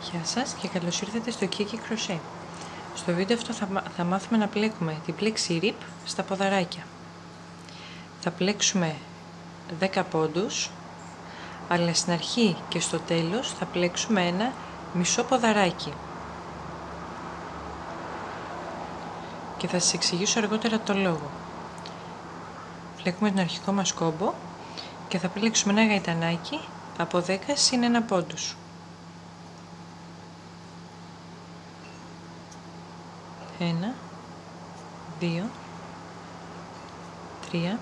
Γεια σας και καλώς ήρθατε στο Kiki Crochet. Στο βίντεο αυτό θα μάθουμε να πλέκουμε την πλέξη RIP στα ποδαράκια. Θα πλέξουμε 10 πόντους, αλλά στην αρχή και στο τέλος θα πλέξουμε ένα μισό ποδαράκι. Και θα σας εξηγήσω αργότερα το λόγο. Πλέκουμε τον αρχικό μας κόμπο και θα πλέξουμε ένα γαϊτανάκι από 10 συν 1 πόντους. 1, 2, 3,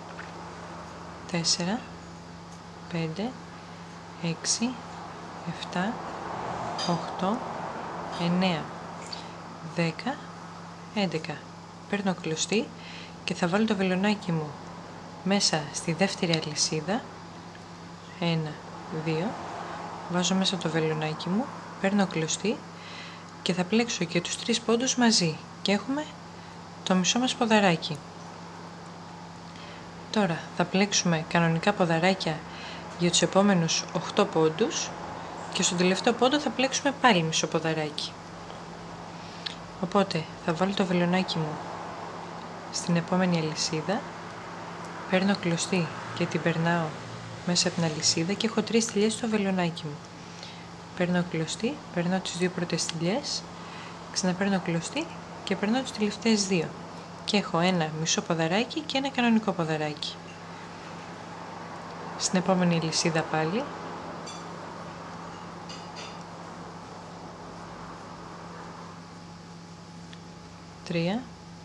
4, 5, 6, 7, 8, 9, 10, 11. Παίρνω κλωστή και θα βάλω το βελονάκι μου μέσα στη δεύτερη αλυσίδα. 1, 2, βάζω μέσα το βελονάκι μου, παίρνω κλωστή και θα πλέξω και τους 3 πόντους μαζί και έχουμε το μισό μας ποδαράκι. Τώρα θα πλέξουμε κανονικά ποδαράκια για τους επόμενους 8 πόντους και στον τελευταίο πόντο θα πλέξουμε πάλι μισό ποδαράκι. Οπότε θα βάλω το βελονάκι μου στην επόμενη αλυσίδα, παίρνω κλωστή και την περνάω μέσα από την αλυσίδα και έχω 3 στυλιές στο βελονάκι μου. Παίρνω κλωστή, περνάω τις 2 πρώτες στυλιές, ξαναπαίρνω κλωστή και περνάω τις τελευταίες 2 και έχω ένα μισό ποδαράκι και ένα κανονικό ποδαράκι. Στην επόμενη αλυσίδα πάλι τρία,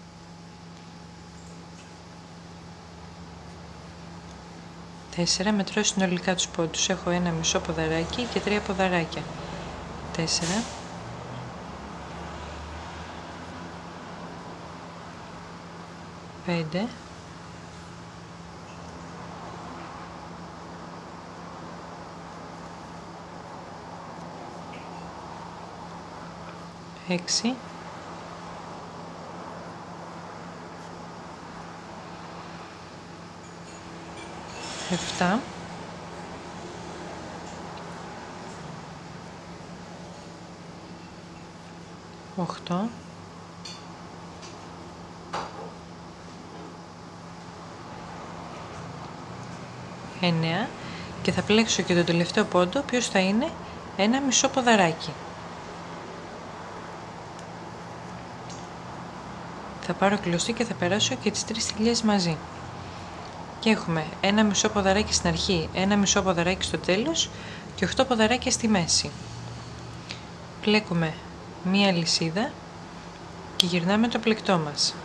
4, μετρώ συνολικά τους πόντους, έχω ένα μισό ποδαράκι και 3 ποδαράκια. 4, 5, 6, 7, 8, 9 και θα πλέξω και τον τελευταίο πόντο, ο οποίος θα είναι ένα μισό ποδαράκι. Θα πάρω κλωστή και θα περάσω και τις 3 στυλιές μαζί. Και έχουμε ένα μισό ποδαράκι στην αρχή, ένα μισό ποδαράκι στο τέλος και 8 ποδαράκια στη μέση. Πλέκουμε μία αλυσίδα και γυρνάμε το πλεκτό μας.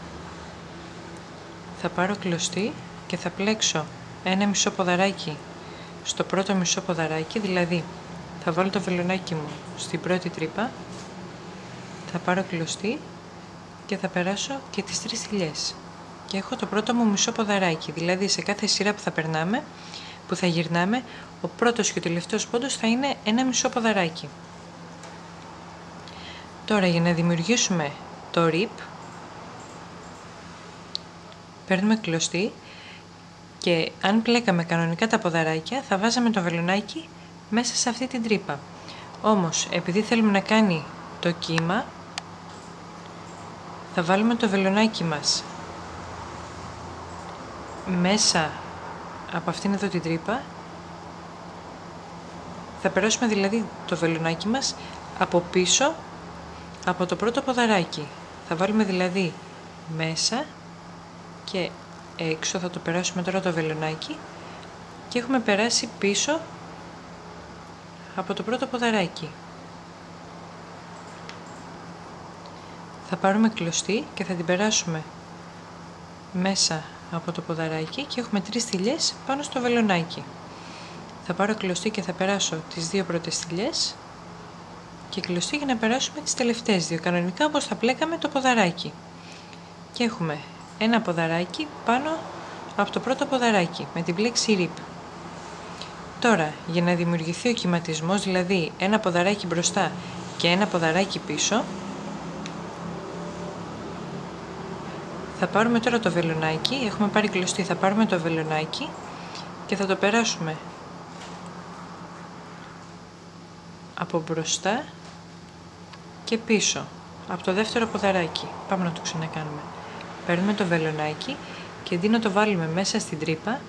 Θα πάρω κλωστή και θα πλέξω ένα μισό ποδαράκι στο πρώτο μισό ποδαράκι, δηλαδή θα βάλω το βελονάκι μου στην πρώτη τρύπα, θα πάρω κλωστή και θα περάσω και τις 3 στυλιές. Και έχω το πρώτο μου μισό ποδαράκι, δηλαδή σε κάθε σειρά που θα περνάμε, που θα γυρνάμε, ο πρώτος και ο τελευταίος πόντος θα είναι ένα μισό ποδαράκι. Τώρα για να δημιουργήσουμε το RIP, παίρνουμε κλωστή και αν πλέκαμε κανονικά τα ποδαράκια θα βάζαμε το βελονάκι μέσα σε αυτή την τρύπα. Όμως επειδή θέλουμε να κάνει το κύμα, θα βάλουμε το βελονάκι μας μέσα από αυτήν εδώ την τρύπα, θα περάσουμε δηλαδή το βελονάκι μας από πίσω από το πρώτο ποδαράκι. Θα βάλουμε δηλαδή μέσα και έξω, θα το περάσουμε τώρα το βελονάκι και έχουμε περάσει πίσω από το πρώτο ποδαράκι. Θα πάρουμε κλωστή και θα την περάσουμε μέσα από το ποδαράκι και έχουμε 3 στυλιές πάνω στο βελονάκι. Θα πάρω κλωστή και θα περάσω τις 2 πρώτες στυλιές και κλωστή για να περάσουμε τις τελευταίες 2, κανονικά όπως θα πλέκαμε το ποδαράκι. Και έχουμε ένα ποδαράκι πάνω από το πρώτο ποδαράκι με την πλέξη RIP. Τώρα για να δημιουργηθεί ο κυματισμός, δηλαδή ένα ποδαράκι μπροστά και ένα ποδαράκι πίσω, θα πάρουμε τώρα το βελονάκι, έχουμε πάρει κλωστή, θα πάρουμε το βελονάκι και θα το περάσουμε από μπροστά και πίσω, από το δεύτερο ποδαράκι. Πάμε να το ξανακάνουμε. Παίρνουμε το βελονάκι και αντί να το βάλουμε μέσα στην τρύπα,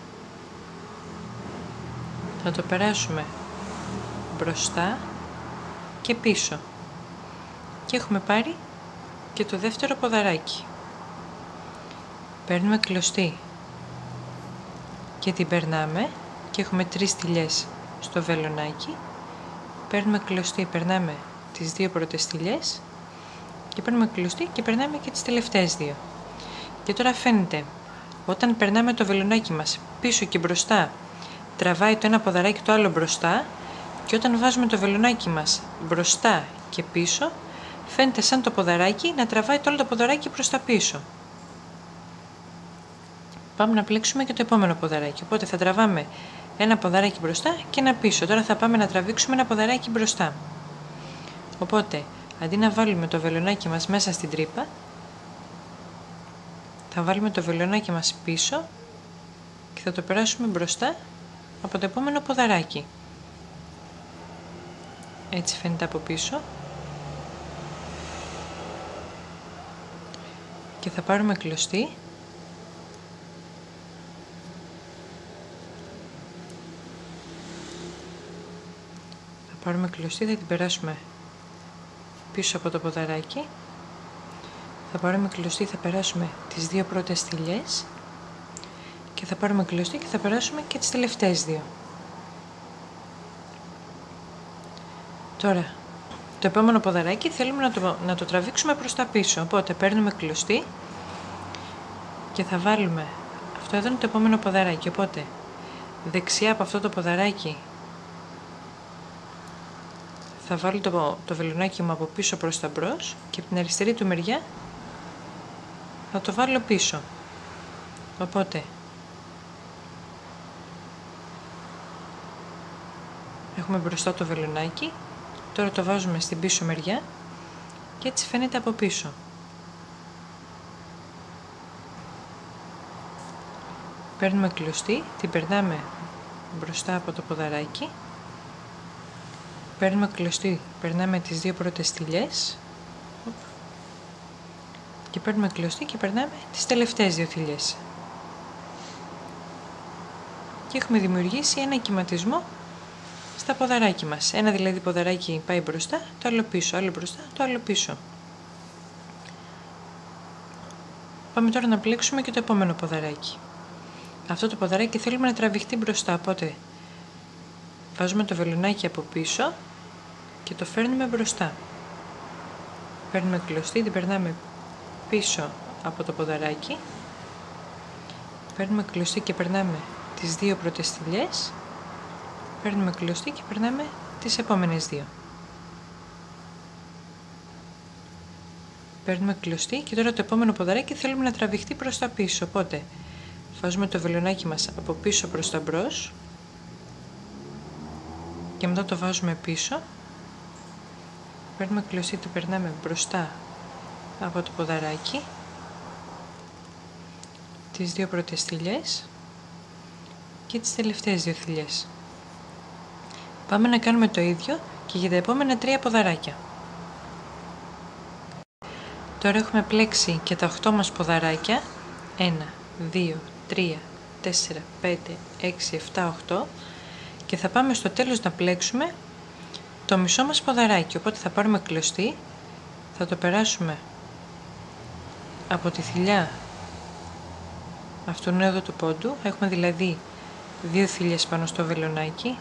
θα το περάσουμε μπροστά και πίσω. Και έχουμε πάρει και το δεύτερο ποδαράκι. Παίρνουμε κλωστή και την περνάμε και έχουμε 3 στυλιές στο βελονάκι. Παίρνουμε κλωστή, περνάμε τις 2 πρώτες στυλιές και παίρνουμε κλωστή και περνάμε και τις τελευταίες 2. Και τώρα φαίνεται, όταν περνάμε το βελονάκι μας πίσω και μπροστά, τραβάει το ένα ποδαράκι το άλλο μπροστά, και όταν βάζουμε το βελονάκι μας μπροστά και πίσω, φαίνεται σαν το ποδαράκι να τραβάει το άλλο το ποδαράκι προς τα πίσω. Πάμε να πλέξουμε και το επόμενο ποδαράκι. Οπότε θα τραβάμε ένα ποδαράκι μπροστά και ένα πίσω. Τώρα θα πάμε να τραβήξουμε ένα ποδαράκι μπροστά. Οπότε, αντί να βάλουμε το βελονάκι μας μέσα στην τρύπα, θα βάλουμε το βελονάκι μας πίσω και θα το περάσουμε μπροστά από το επόμενο ποδαράκι. Έτσι φαίνεται από πίσω. Και θα πάρουμε κλωστή θα την περάσουμε πίσω από το ποδαράκι. Θα πάρουμε κλωστή, θα περάσουμε τις 2 πρώτες στυλιές και θα πάρουμε κλωστή και θα περάσουμε και τις τελευταίες 2. Τώρα, το επόμενο ποδαράκι θέλουμε να το τραβήξουμε προς τα πίσω, οπότε παίρνουμε κλωστή και θα βάλουμε, αυτό εδώ είναι το επόμενο ποδαράκι, οπότε δεξιά από αυτό το ποδαράκι θα βάλω το βελονάκι μου από πίσω προς τα μπρος και από την αριστερή του μεριά θα το βάλω πίσω. Οπότε έχουμε μπροστά το βελονάκι, τώρα το βάζουμε στην πίσω μεριά και έτσι φαίνεται από πίσω. Παίρνουμε κλωστή, την περνάμε μπροστά από το ποδαράκι. Παίρνουμε κλωστή, περνάμε τις 2 πρώτες στυλιές και παίρνουμε κλωστή και περνάμε τις τελευταίες 2 στυλιές. Και έχουμε δημιουργήσει ένα κυματισμό στα ποδαράκι μας. Ένα δηλαδή ποδαράκι πάει μπροστά, το άλλο πίσω, άλλο μπροστά, το άλλο πίσω. Πάμε τώρα να πλέξουμε και το επόμενο ποδαράκι. Αυτό το ποδαράκι θέλουμε να τραβηχτεί μπροστά, οπότε βάζουμε το βελονάκι από πίσω και το φέρνουμε μπροστά. Παίρνουμε κλωστή, την περνάμε πίσω από το ποδαράκι. Παίρνουμε κλωστή και περνάμε τις 2 πρώτες στυλιές. Παίρνουμε κλωστή και περνάμε τις επόμενες 2. Παίρνουμε κλωστή και τώρα το επόμενο ποδαράκι θέλουμε να τραβηχτεί προς τα πίσω, οπότε βάζουμε το βελονάκι μας από πίσω προς τα μπρος και μετά το βάζουμε πίσω. Παίρνουμε κλωστή, το περνάμε μπροστά από το ποδαράκι, τις 2 πρώτες στυλιές και τις τελευταίες 2 στυλιές. Πάμε να κάνουμε το ίδιο και για τα επόμενα 3 ποδαράκια. Τώρα έχουμε πλέξει και τα 8 μας ποδαράκια, 1, 2, 3, 4, 5, 6, 7, 8 και θα πάμε στο τέλος να πλέξουμε το μισό μας ποδαράκι, οπότε θα πάρουμε κλωστή, θα το περάσουμε από τη θηλιά αυτού εδώ του πόντου, έχουμε δηλαδή 2 θηλιές πάνω στο βελονάκι,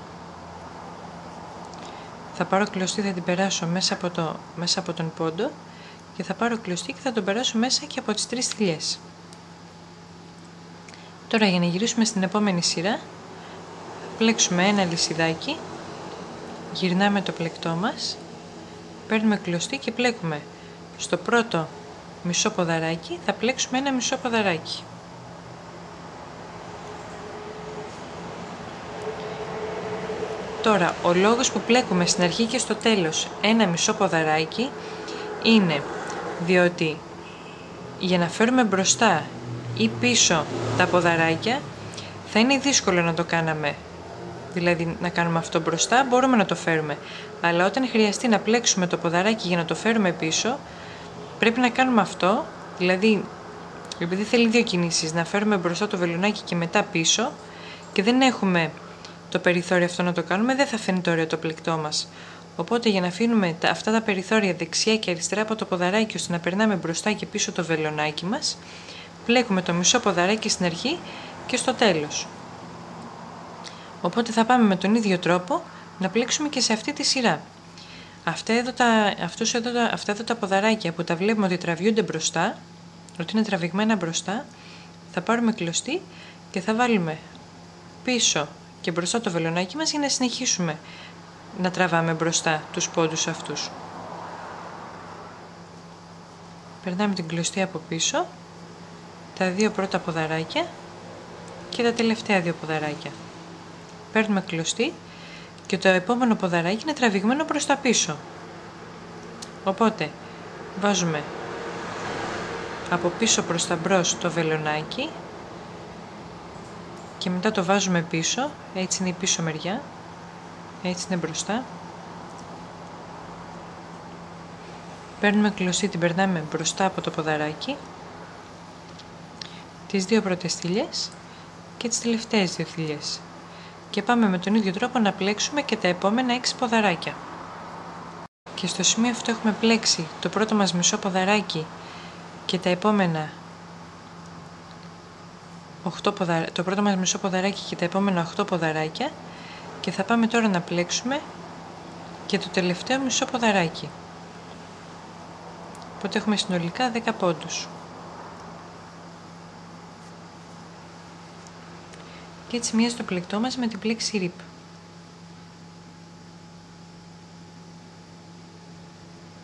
θα πάρω κλωστή, θα την περάσω μέσα από τον πόντο και θα πάρω κλωστή και θα τον περάσω μέσα και από τις 3 θηλιές. Τώρα για να γυρίσουμε στην επόμενη σειρά, πλέξουμε ένα λυσιδάκι, γυρνάμε το πλεκτό μας, παίρνουμε κλωστή και πλέκουμε στο πρώτο μισό ποδαράκι, θα πλέξουμε ένα μισό ποδαράκι. Τώρα, ο λόγος που πλέκουμε στην αρχή και στο τέλος ένα μισό ποδαράκι είναι διότι για να φέρουμε μπροστά ή πίσω τα ποδαράκια θα είναι δύσκολο να το κάναμε δηλαδή να κάνουμε αυτό μπροστά, μπορούμε να το φέρουμε. Αλλά όταν χρειαστεί να πλέξουμε το ποδαράκι για να το φέρουμε πίσω, πρέπει να κάνουμε αυτό, δηλαδή επειδή θέλει 2 κινήσεις, να φέρουμε μπροστά το βελονάκι και μετά πίσω και δεν έχουμε το περιθώριο αυτό να το κάνουμε, δεν θα φαίνεται ωραίο το πλεκτό μας. Οπότε για να αφήνουμε αυτά τα περιθώρια δεξιά και αριστερά από το ποδαράκι ώστε να περνάμε μπροστά και πίσω το βελονάκι μας, πλέκουμε το μισό ποδαράκι στην αρχή και στο τέλος. Οπότε θα πάμε με τον ίδιο τρόπο να πλέξουμε και σε αυτή τη σειρά. Αυτά εδώ τα ποδαράκια που τα βλέπουμε ότι τραβιούνται μπροστά, ότι είναι τραβηγμένα μπροστά, θα πάρουμε κλωστή και θα βάλουμε πίσω και μπροστά το βελονάκι μας για να συνεχίσουμε να τραβάμε μπροστά τους πόντους αυτούς. Περνάμε την κλωστή από πίσω, τα 2 πρώτα ποδαράκια και τα τελευταία 2 ποδαράκια. Παίρνουμε κλωστή και το επόμενο ποδαράκι είναι τραβηγμένο προς τα πίσω. Οπότε βάζουμε από πίσω προς τα μπρος το βελονάκι και μετά το βάζουμε πίσω, έτσι είναι η πίσω μεριά, έτσι είναι μπροστά. Παίρνουμε κλωστή, την περνάμε μπροστά από το ποδαράκι, τις 2 πρώτες θηλιές και τις τελευταίες 2 θηλιές. Και πάμε με τον ίδιο τρόπο να πλέξουμε και τα επόμενα 6 ποδαράκια. Και στο σημείο αυτό έχουμε πλέξει το πρώτο μας μισό ποδαράκι και τα επόμενα 8 ποδαράκια και θα πάμε τώρα να πλέξουμε και το τελευταίο μισό ποδαράκι. Οπότε έχουμε συνολικά 10 πόντους. Και έτσι μοιάζει το πλεκτό μας με την πλέξη ρίπ.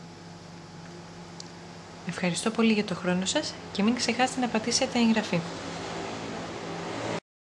Ευχαριστώ πολύ για το χρόνο σας και μην ξεχάσετε να πατήσετε εγγραφή.